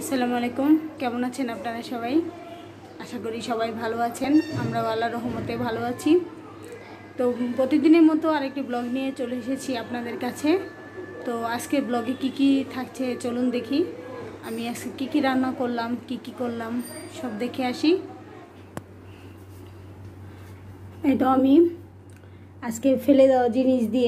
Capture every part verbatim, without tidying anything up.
আসসালামু আলাইকুম, কেমন আছেন আপনারা সবাই? আশা করি সবাই ভালো আছেন। আমরাও আল্লাহর রহমতে ভালো আছি। তো প্রতিদিনের মতো আরেকটি ব্লগ নিয়ে চলে এসেছি আপনাদের কাছে। তো আজকে ব্লগে কি কি থাকছে চলুন দেখি। আমি আজকে কী কী রান্না করলাম, কি কি করলাম সব দেখে আসি। এই তো আমি আজকে ফেলে দেওয়া জিনিস দিয়ে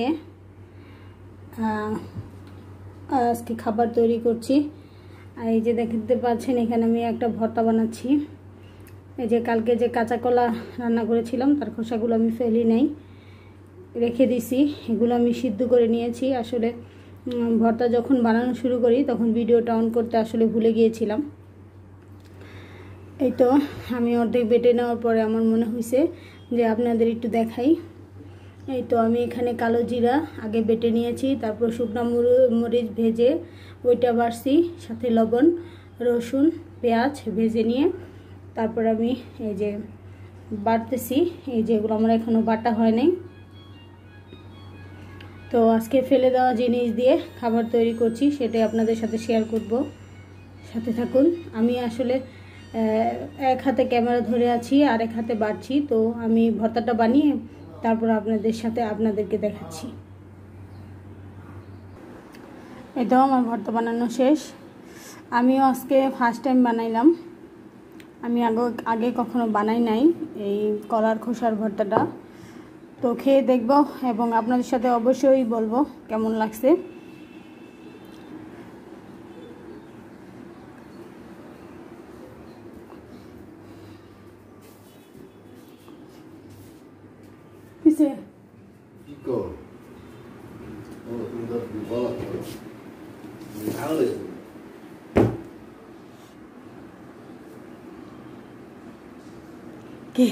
আজকে খাবার তৈরি করছি। আর এই যে দেখতে পাচ্ছেন এখানে আমি একটা ভর্তা বানাচ্ছি। এই যে কালকে যে কাঁচা কলা রান্না করেছিলাম তার খোসাগুলো আমি ফেলি নাই, রেখে দিছি। এগুলো আমি সিদ্ধ করে নিয়েছি। আসলে ভর্তা যখন বানানো শুরু করি তখন ভিডিওটা অন করতে আসলে ভুলে গিয়েছিলাম। এই তো আমি অর্ধেক বেটে নেওয়ার পরে আমার মনে হয়েছে যে আপনাদের একটু দেখাই। এই তো আমি এখানে কালো জিরা আগে বেটে নিয়েছি, তারপর শুকনো মরিচ ভেজে ওইটা বাড়ছি, সাথে লবণ, রসুন, পেঁয়াজ ভেজে নিয়ে তারপর আমি এই যে বাটতেছি। এই যে এগুলো আমার এখনও বাটা হয় নাই। তো আজকে ফেলে দেওয়া জিনিস দিয়ে খাবার তৈরি করছি, সেটাই আপনাদের সাথে শেয়ার করব। সাথে থাকুন। আমি আসলে এক হাতে ক্যামেরা ধরে আছি আর এক হাতে বাড়ছি। তো আমি ভর্তাটা বানিয়ে তারপর আপনাদের সাথে আপনাদেরকে দেখাচ্ছি। এটাও আমার ভর্তা বানানো শেষ। আমিও আজকে ফার্স্ট টাইম বানাইলাম। আমি আগে আগে কখনো বানাই নাই এই কলার খোসার ভর্তাটা। তো খেয়ে দেখব এবং আপনাদের সাথে অবশ্যই বলবো কেমন লাগছে। কিসে Pico. Oh, তুমি তো বলা করো। ভালো কি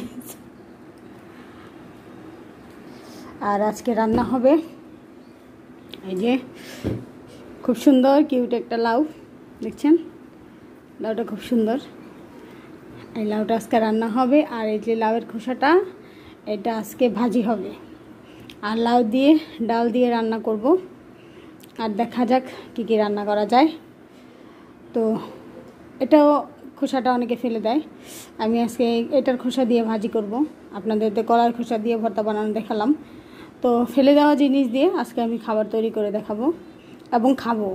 আর আজকে রান্না হবে এই যে খুব সুন্দর কিউট একটা লাউ, দেখছেন লাউটা খুব সুন্দর। এই লাউটা আজকে রান্না হবে। আর এই যে লাউয়ের খোসাটা এটা আজকে ভাজি হবে। আর লাউ দিয়ে ডাল দিয়ে রান্না করব। আর দেখা যাক কী কী রান্না করা যায়। তো এটাও খোসাটা অনেকে ফেলে দেয়, আমি আজকে এটার খোসা দিয়ে ভাজি করব। আপনাদের তো কলার খোসা দিয়ে ভর্তা বানানো দেখালাম। তো ফেলে দেওয়া জিনিস দিয়ে আজকে আমি খাবার তৈরি করে দেখাবো এবং খাবো।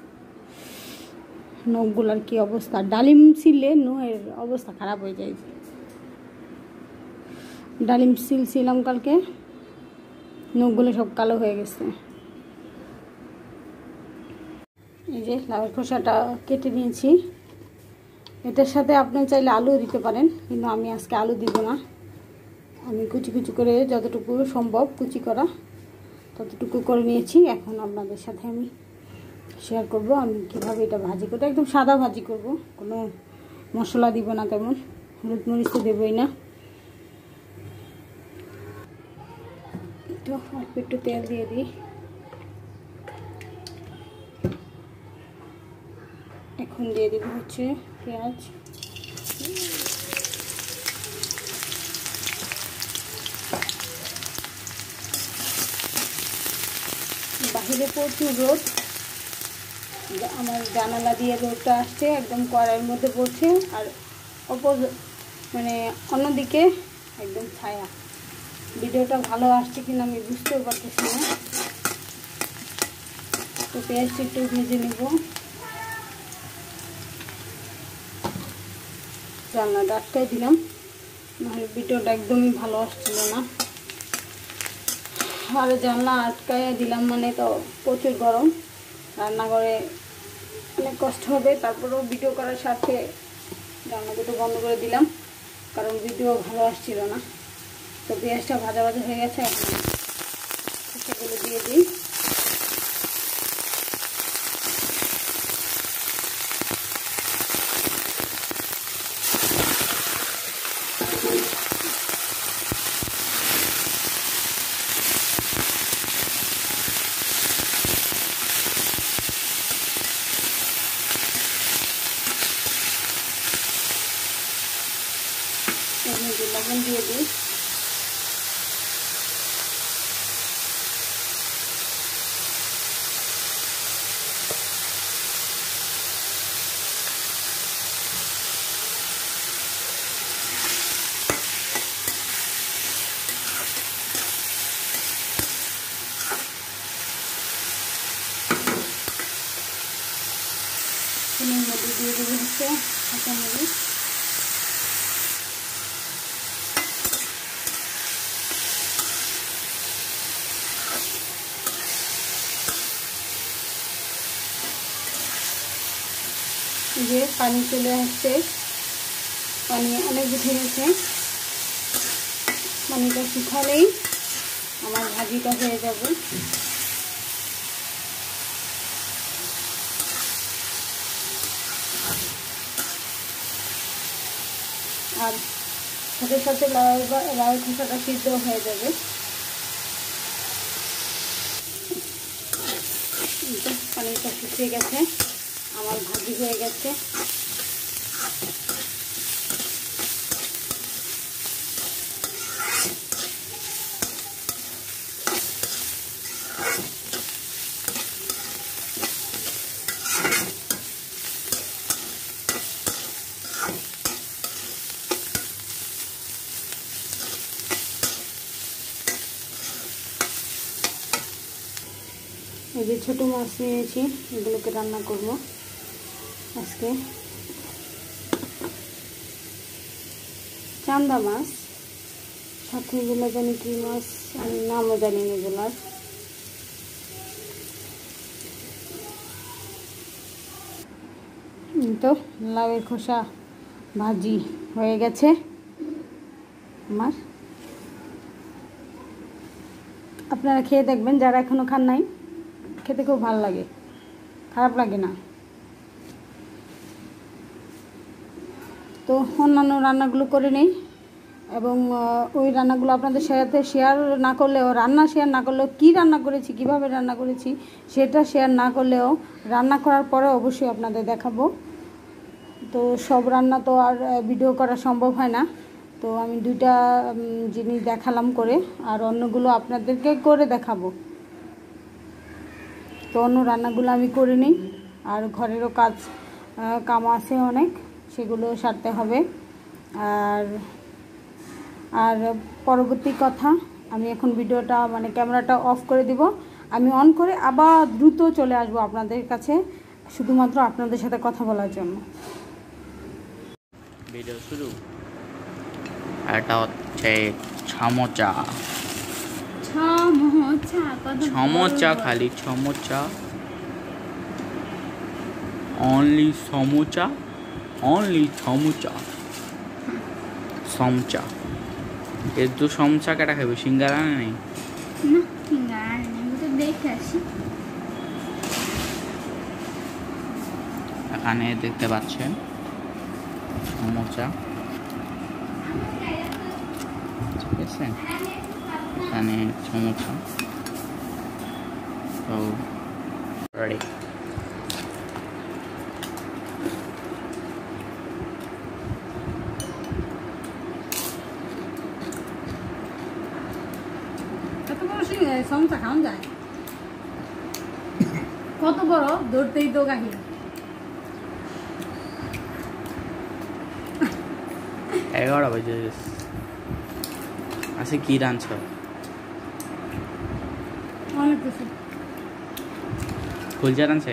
নখগুলার কি অবস্থা, ডালিম ছিলে নখের অবস্থা খারাপ হয়ে যায়। ডালিম সিল ছিলাম কালকে, নখগুলো সব কালো হয়ে গেছে। এই যে লাউয়ের খোসাটা কেটে নিয়েছি। এটার সাথে আপনি চাইলে আলু দিতে পারেন, কিন্তু আমি আজকে আলু দিব না। আমি কুচি কুচি করে যতটুকু সম্ভব কুচি করা ততটুকু করে নিয়েছি। এখন আপনাদের সাথে আমি শেয়ার করব আমি কীভাবে এটা ভাজি করবো। একদম সাদা ভাজি করব, কোনো মশলা দিব না, তেমন হলুদ মরিচ তো দেবই না। তো অল্প একটু তেল দিয়ে দিই। এখন দিয়ে দিব হচ্ছে পেঁয়াজ। বাহিরে প্রচুর রোদ, আমার জানালা দিয়ে রোদটা আসছে, একদম কড়াইয়ের মধ্যে পড়ছে। আর অপর মানে অন্যদিকে একদম ছায়া। ভিডিওটা ভালো আসছে কিনা আমি বুঝতেও পারতেছি না। তো পেঁয়াজটা একটু ভেজে নেব। জানলাটা আটকাই দিলাম, নাহলে ভিডিওটা একদমই ভালো আসছিল না। আর জানলা আটকাই দিলাম মানে তো প্রচুর গরম, রান্নাঘরে অনেক কষ্ট হবে। তারপরেও ভিডিও করার সাথে জানলা দুটো বন্ধ করে দিলাম, কারণ ভিডিও ভালো আসছিল না। তো পেঁয়াজটা ভাজা ভাজা হয়ে গেছে, এখন খোসাগুলো দিয়ে দিই। লবণ দিয়ে দিই। এখন এর মধ্যে দিয়ে দেবো হচ্ছে কাঁচামরিচ। যে পানি চলে আসছে, পানি অনেক উঠে গেছে। পানিটা শুকালেই আমার ভাজিটা হয়ে যাবে। আর সাথে সাথে লাউ লাউ খোসাটা সিদ্ধ হয়ে যাবে। পানিটা শুকিয়ে গেছে, আমার ভাজি হয়ে গেছে। এই যে ছোটো মাছ নিয়েছি, এগুলোকে রান্না করব আজকে। চান্দা মাছ, সাথে এগুলো জানি কি মাছ, আমি নামও জানি না এগুলার। তো লাউয়ের খোসা ভাজি হয়ে গেছে আমার। আপনারা খেয়ে দেখবেন, যারা এখনো খান নাই, খেতে খুব ভালো লাগে, খারাপ লাগে না। তো অন্যান্য রান্নাগুলো করে নেই, এবং ওই রান্নাগুলো আপনাদের সাথে শেয়ার না করলেও, রান্না শেয়ার না করলেও, কী রান্না করেছি, কিভাবে রান্না করেছি সেটা শেয়ার না করলেও রান্না করার পরে অবশ্যই আপনাদের দেখাবো। তো সব রান্না তো আর ভিডিও করা সম্ভব হয় না, তো আমি দুইটা জিনিস দেখালাম করে, আর অন্যগুলো আপনাদেরকে করে দেখাবো। তো অন্য রান্নাগুলো আমি করে নিই, আর ঘরেরও কাজ কাম আছে অনেক, সেগুলো সারতে হবে। আর আর পরবর্তী কথা, আমি এখন ভিডিওটা মানে ক্যামেরাটা অফ করে দিব, আমি অন করে আবার দ্রুত চলে আসবো আপনাদের কাছে, শুধুমাত্র আপনাদের সাথে কথা বলার জন্য। ভিডিও শুরু। এটা হচ্ছে সমোচা। সমোচা, খালি সমোচা, অনলি সমোচা, অনলি সমোচা, সমচা। এর দু সমচা কেটা খাবে, সিঙ্গারা নেই? এখানে দেখতে পাচ্ছেন সমোচা, ঠিক আছে? এখানে সমোচা। তো রেডি। সমস্যা খাওয়া যায় কত বড়, ধরতেই তো গাহি। এগারো বাজে আচ্ছা, কি রাঁধছ? অনেক কিছু। কুলচা রাঁধছ?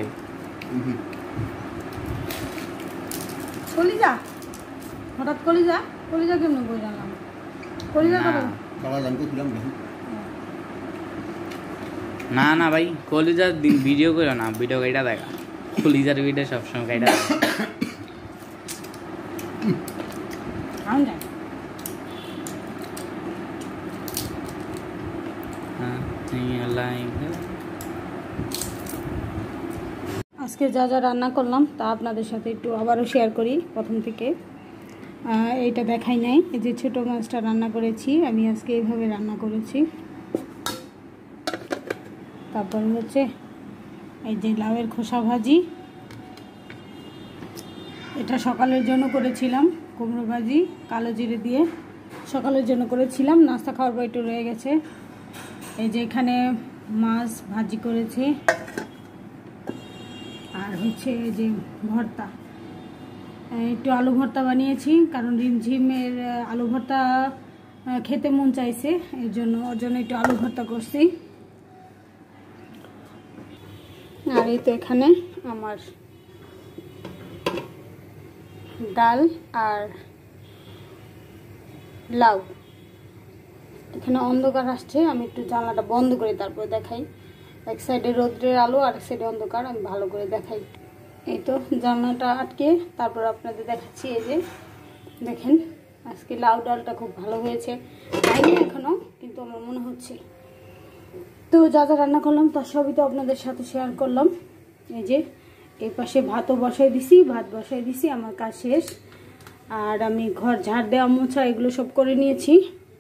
কলিজা? হঠাৎ কলিজা? কলিজা কেমন করে জানলাম? কলিজা করো না না ভাই, কলিজার ভিডিও করো না, ভিডিও গাইটা দেখা, কলিজার ভিডিও সবসময় গাইটা দেখা। আজকে যা যা রান্না করলাম তা আপনাদের সাথে একটু আবারও শেয়ার করি প্রথম থেকে। এইটা দেখাই নাই, এই যে ছোটো মাছটা রান্না করেছি আমি আজকে এইভাবে রান্না করেছি। তারপর হচ্ছে এই যে লাউয়ের খোসা ভাজি, এটা সকালের জন্য করেছিলাম, কুমড়ো ভাজি কালো জিরে দিয়ে সকালের জন্য করেছিলাম, নাস্তা খাওয়ার পর একটু রয়ে গেছে। এই যে এখানে মাছ ভাজি করেছি, আর হচ্ছে এই যে ভর্তা, একটু আলু ভর্তা বানিয়েছি, কারণ রিমঝিমের আলু ভর্তা খেতে মন চাইছে, এর জন্য ওর জন্য একটু আলু ভর্তা করছি। আর এই তো এখানে আমার ডাল আর লাউ। এখানে অন্ধকার আসছে, আমি একটু জানলাটা বন্ধ করে তারপরে দেখাই। এক সাইডে রোদ্রের আলো আর এক সাইডে অন্ধকার, আমি ভালো করে দেখাই। এই তো জানলাটা আটকে তারপর আপনাদের দেখাচ্ছি। এই যে দেখেন আজকে লাউ ডালটা খুব ভালো হয়েছে, খাইনি এখনো কিন্তু আমার মনে হচ্ছে। তো যা যা রান্না করলাম তার সবই তো আপনাদের সাথে শেয়ার করলাম। এই যে এই পাশে ভাতও বসাই দিছি, ভাত বসাই দিছি, আমার কাজ শেষ। আর আমি ঘর ঝাড় দেওয়া মোছা এগুলো সব করে নিয়েছি।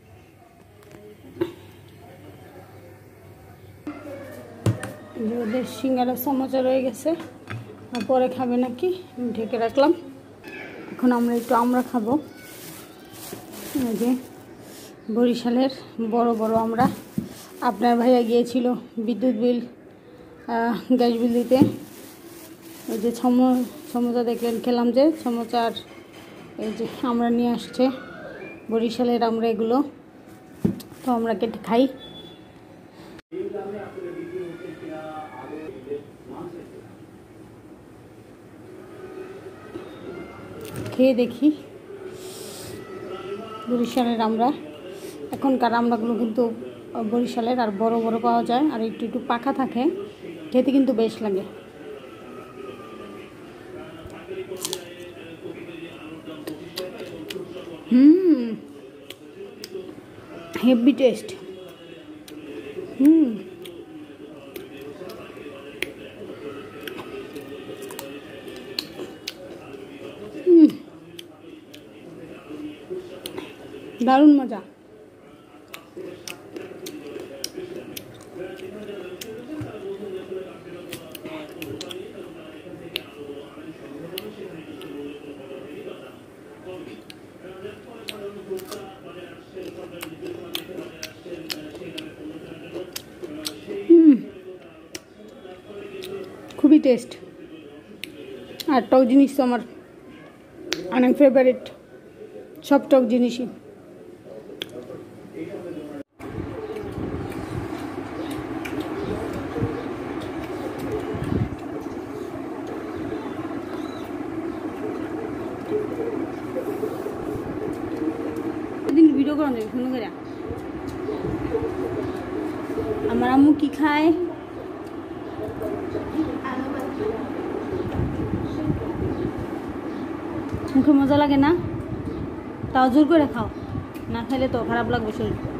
ওদের সিঙ্গারা সমোসা রয়ে গেছে, পরে খাবে নাকি, আমি ঢেকে রাখলাম। এখন আমরা একটু আমরা খাবো। এই যে বরিশালের বড় বড় আমরা। আপনার ভাইয়া গিয়েছিল বিদ্যুৎ বিল গ্যাস বিল দিতে। এই যে সমোসা দেখলেন, খেলাম যে সমোসা। আর এই যে আমরা নিয়ে আসছে বরিশালের আমরা, এগুলো তো আমরা কেটে খাই। খেয়ে দেখি বরিশালের আমরা। এখনকার আমড়াগুলো কিন্তু বরিশালের আর বড় বড় পাওয়া যায়, আর একটু একটু পাকা থাকে, খেতে কিন্তু বেশ লাগে। হুম হেভি টেস্ট। হুম দারুণ মজা। খুবই টেস্ট। আর টক জিনিস তো আমার অনেক ফেভারিট, সব টক জিনিসই। ভিডিও করা যাবে শুনে করে। আমার আম্মু কি খায়? মুখে মজা লাগে না? তাও জোর করে খাও, না খাইলে তো খারাপ লাগবে শরীর।